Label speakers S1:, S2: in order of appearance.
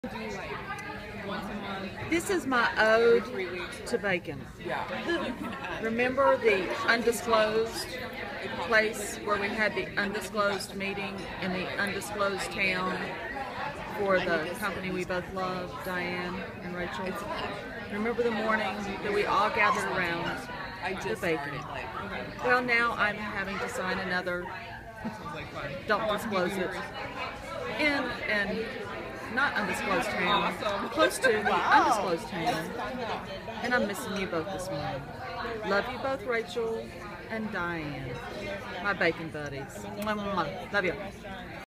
S1: Do like once a month.
S2: This is my ode to bacon.
S1: Yeah.
S2: Remember the undisclosed place where we had the undisclosed meeting in the undisclosed town for the company we both love, Diane and Rachel? Remember the morning that we all gathered around the bacon? Well, now I'm having to sign another, don't disclose it, in an not undisclosed town, close to the undisclosed town, and I'm missing you both this morning. Love you both, Rachel and Diane, my bacon buddies. Love you.